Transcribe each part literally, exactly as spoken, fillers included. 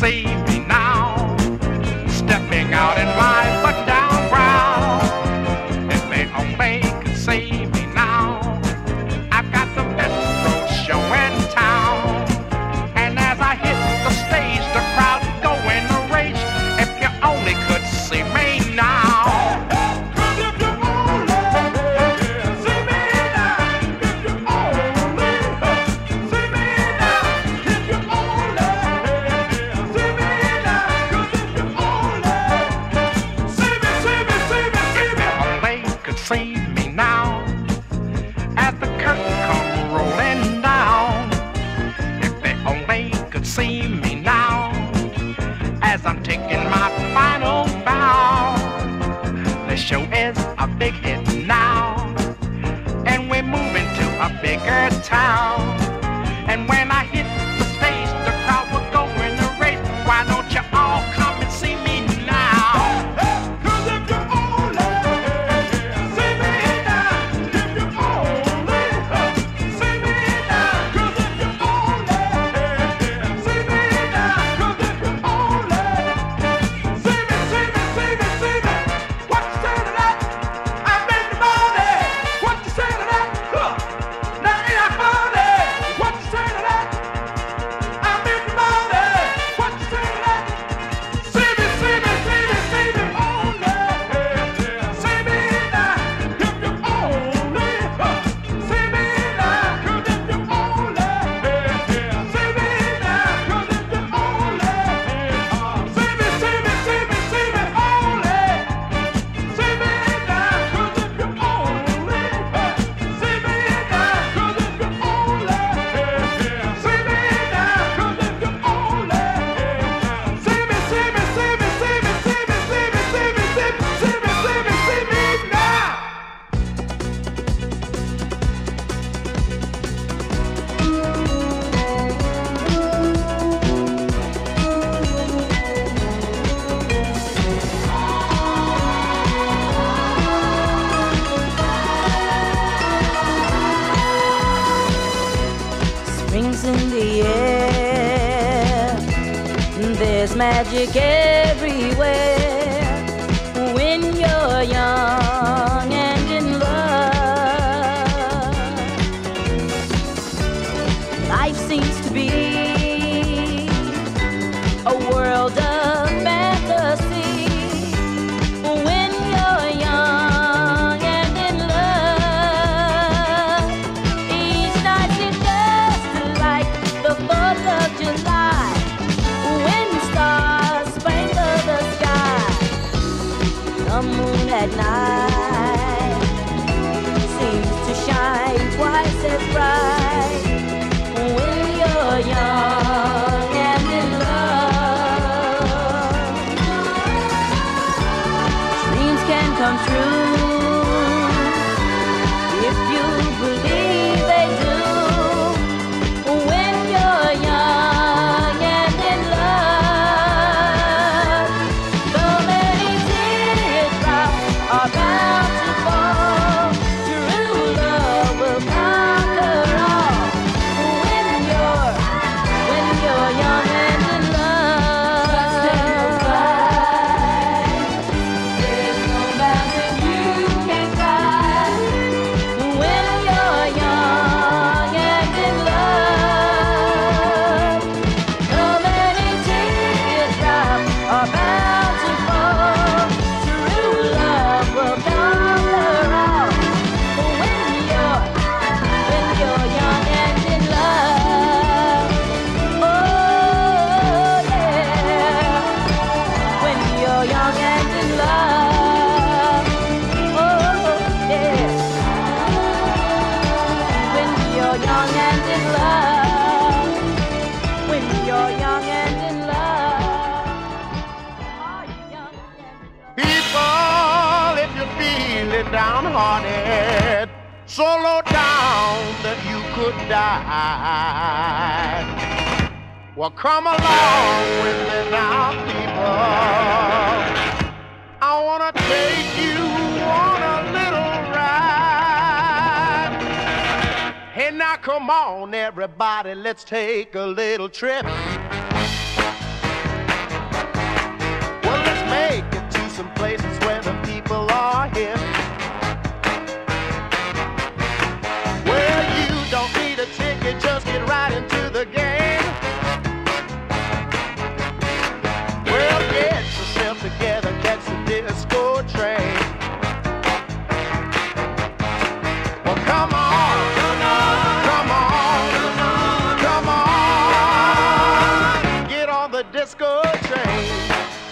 see me now, stepping out in my button-down brown. If they only could see me now, I've got the best road show in town. And as I hit the stage, the crowd go in a rage. If you only could see me now. See me now, as the curtain come rolling down. If they only could see me now, as I'm taking my final bow. The show is a big hit now, and we're moving to a bigger town. And when I hit the stage, the crowd will go in a race. Why don't you all come and see me now? Magic everywhere when you're young and in love. Life seems to be a world of fantasy when you're young and in love. Each night is just like the fourth of July. The moon at night seems to shine twice as bright when you're young and in love. Dreams can come true if you believe they do when you're young and in love. So many teardrops are bound to fall. True love will conquer all when you're, when you're young and in love. There's no mountain you can climb when you're young and in love. So many teardrops are bound to fall. True love will conquer all when you're, when you're young and in love. Oh yeah, when you're young and in love. Oh yeah, when you're young and in love. When you're young and in love. Are you young and in love? People, if you're feeling downhearted, so low down that you could die, well, come along with me now, people. I want to take you on a little ride. Hey, now come on, everybody, let's take a little trip disco train.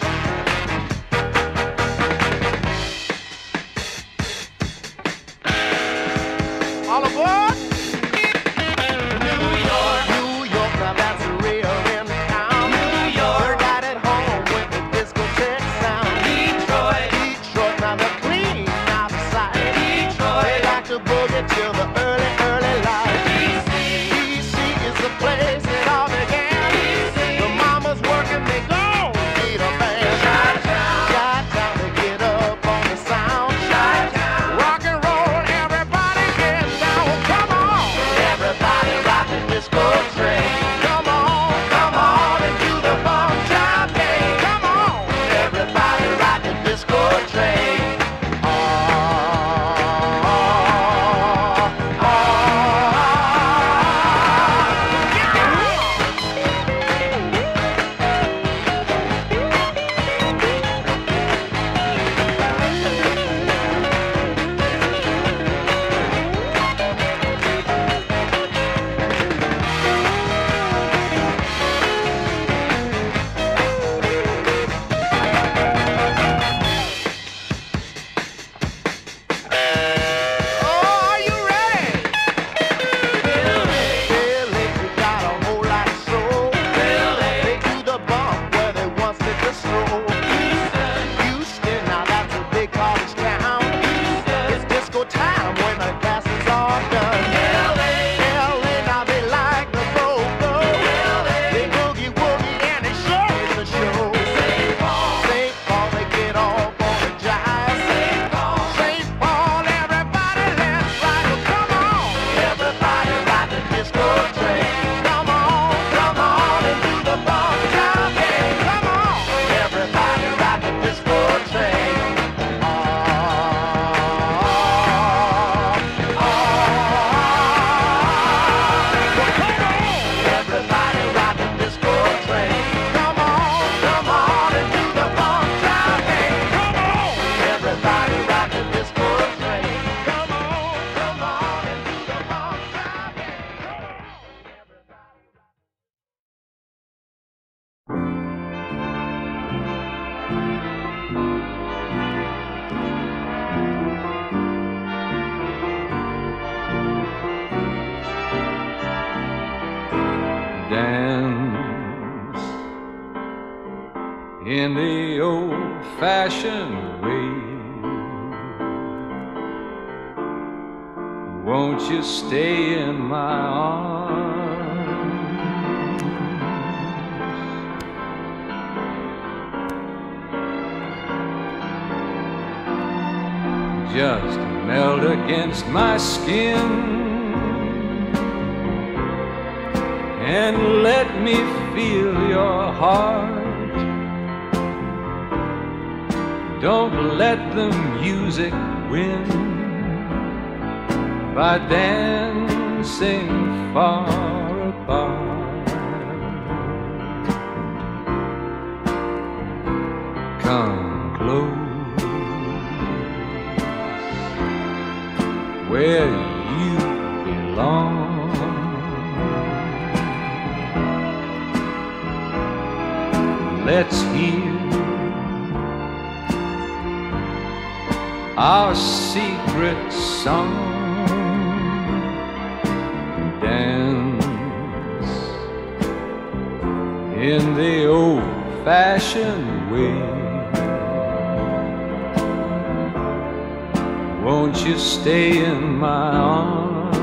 All aboard! New York, New York, now that's a real in town. New York, we're right at home with the discotheque sound. Detroit, Detroit, now they're clean outside. Detroit, they like to boogie till the early, early light. D C, D C is the place it all began. D C, the mama's working, they gon' need a band. Chi-town, Chi-town, they get up on the sound. Chi-town, rock and roll, everybody get down. Come on, everybody rock the disco train. Come on, come on and do the bum job game. Come on, everybody rock the disco train. Oh, oh, oh, oh, are you ready? Billy, Billy, you got a whole lot of soul. Billy, they do the bump where they once did the stroll. Houston, Houston, now that's a big college town. Houston, it's disco time when the classes are done. L A, L A, now they like the go-go. They boogie woogie and they sure is a show. Saint Paul, Saint Paul, they get off on the jive. Saint Paul, Saint Paul, everybody let's ride. Come on, everybody ride the disco train. Come on, come on and do the bump job game. Come on, everybody ride the disco train. Oh, oh, everybody ride the disco train. Come on, come on and do the bump job game. Come on, everybody ride the disco train. Come on, come on and do the bump job game. Come on, Dance in the old-fashioned way. Won't you stay in my arms? Just melt against my skin and let me feel your heart. Don't let the music win by dancing far apart. Come close where you belong. Let's hear our secret song. Dance in the old-fashioned way. Won't you stay in my arms?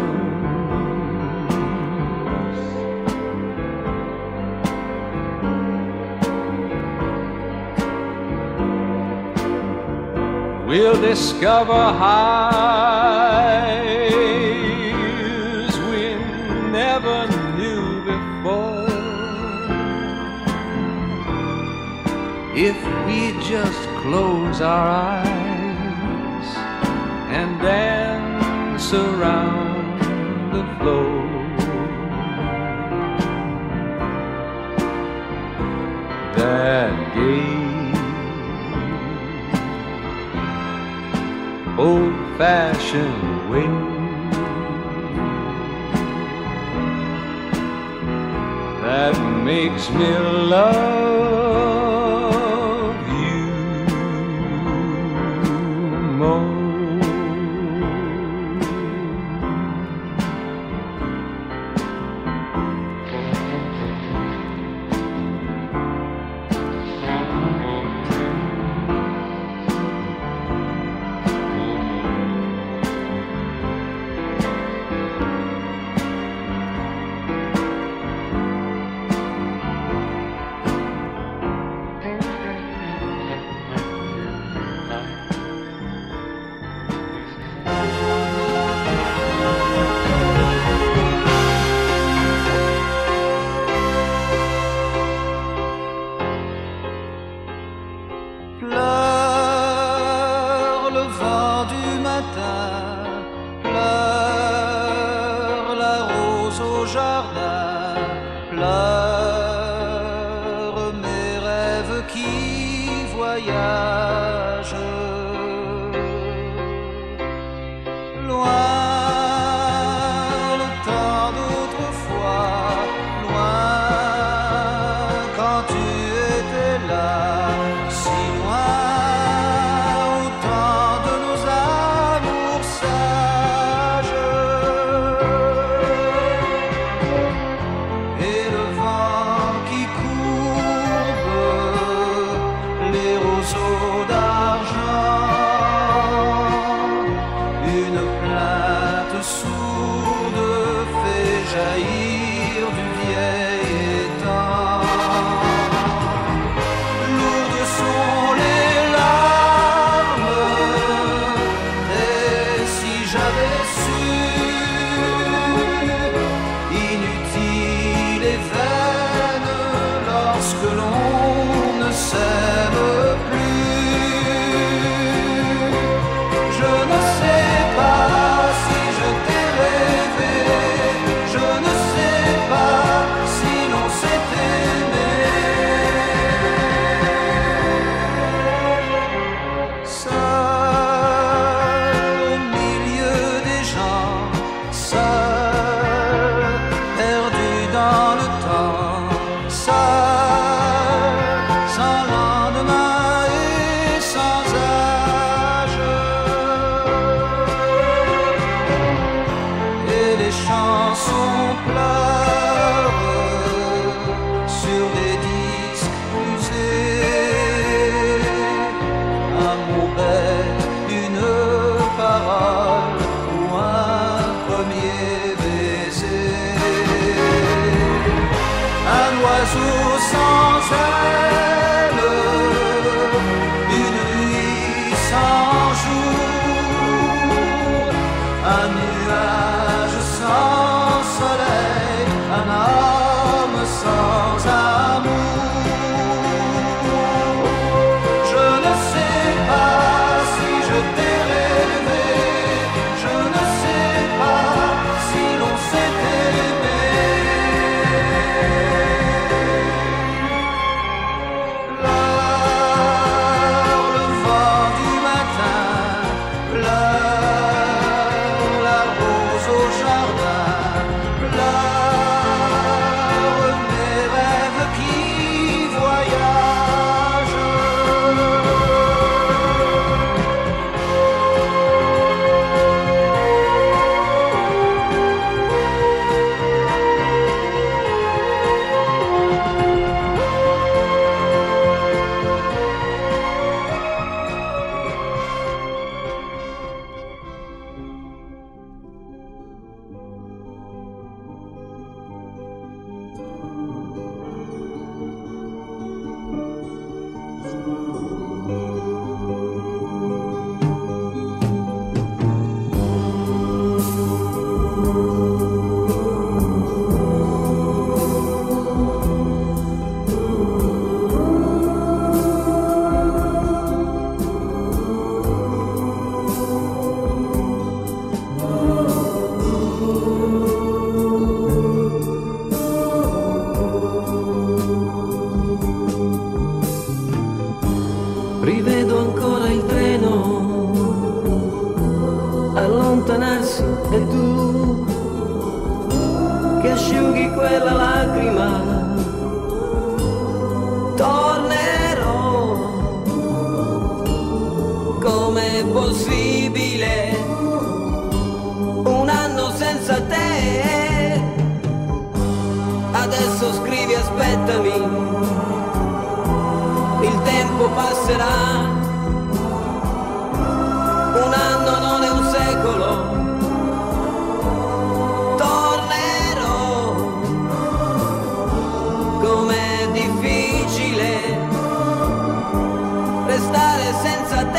We'll discover highs we never knew before if we just close our eyes and dance around the floor. That gay old-fashioned way that makes me love you more. Pleure le vent du matin, pleure la rose au jardin, pleure mes rêves qui voyagent loin, le temps d'autrefois, loin quand tu étais là. Si loin au temps de nos amours sages. Et le vent qui courbe les roseaux d'argent, une plainte sourde fait jaillir du vieil étang. Lourdes sont les larmes, et si j'avais su, inutile et vaine lorsque l'on ne s'aime plus. Je ne sais pas si je t'ai rêvé, je ne sais pas si l'on s'est aimé. Seul au milieu des gens, seul, perdu dans le temps, seul, sans lendemain. com'è possibile un anno senza te? Adesso scrivi aspettami, il tempo passerà, un anno non è un secolo. Com'è difficile restare senza te.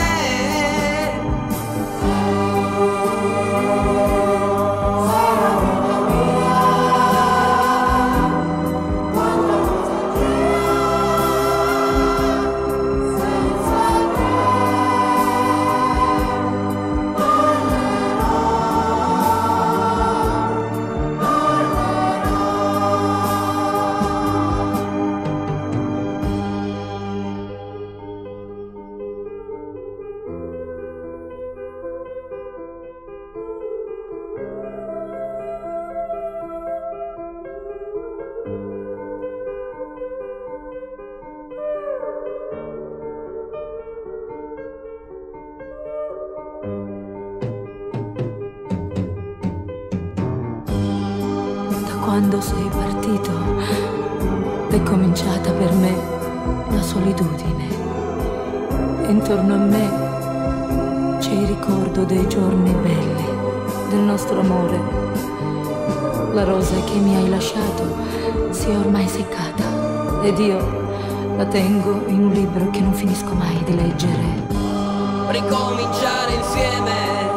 Quando sei partito è cominciata per me la solitudine. Intorno a me c'è il ricordo dei giorni belli, del nostro amore. La rosa che mi hai lasciato si è ormai seccata ed io la tengo in un libro che non finisco mai di leggere. Ricominciare insieme,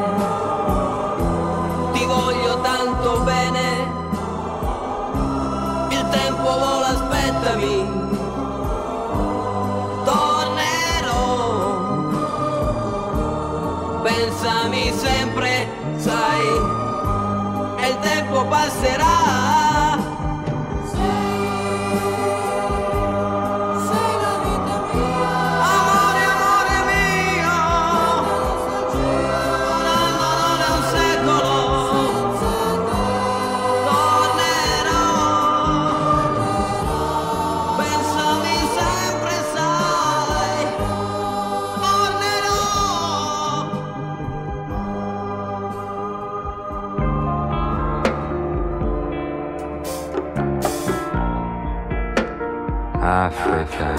ti voglio tanto bene. Vola, aspettami, tornerò, pensami sempre, sai, e il tempo passerà. Africa,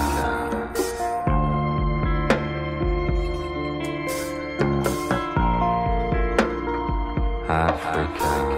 Africa.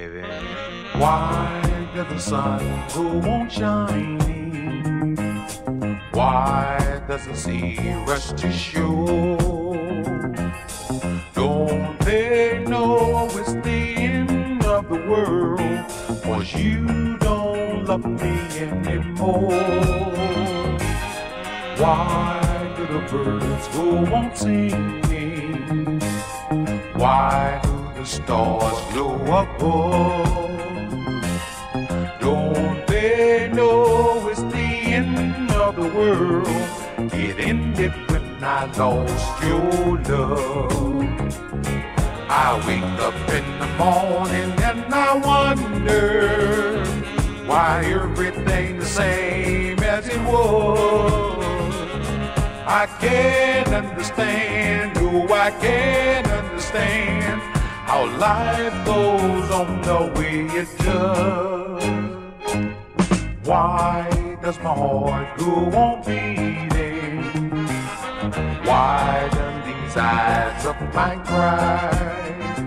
baby. Why does the sun go on shining? Why does the sea rush to shore? Don't they know it's the end of the world? 'Cause you don't love me anymore. Why do the birds go on singing? Why do the stars glow above? Don't they know it's the end of the world? It ended when I lost your love. I wake up in the morning and I wonder why everything's the same as it was. I can't understand, no, I can't understand how life goes on the way it does. Why does my heart go on beating? Why do these eyes of mine cry?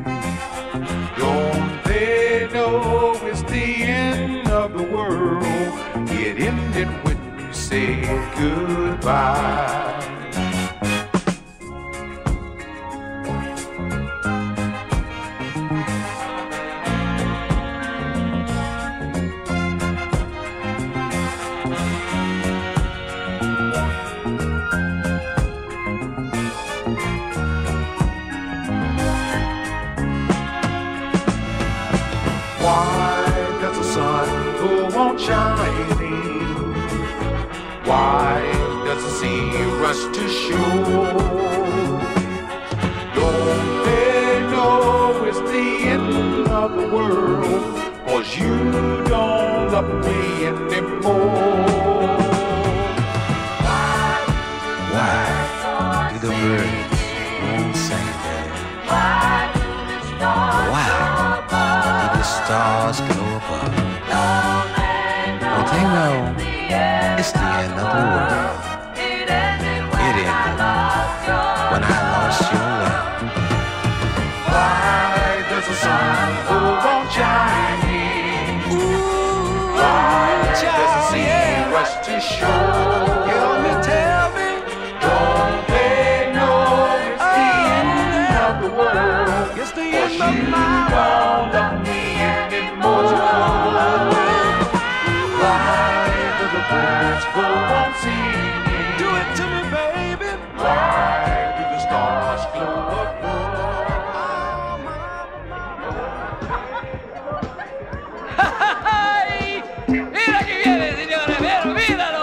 Don't they know it's the end of the world? It ended when you said goodbye. Shining. Why does the sea rush to shore? Don't they know it's the end of the world? 'Cause you don't love me anymore. Why do the birds won't sing, baby? Why do the stars glow above? Well, they know it's the end of the world. It ended when I lost your love. Why does the sun go on shining? Why does the sea rush to shore? Tell me, tell me, don't they know it's the end of the world? it's the 'Cause end of you my don't love me anymore. Why do the birds go on singing? Do it to me, baby. Why do the stars glow above? ¡Ay! ¡Mira que viene, señores! ¡Pero míralo!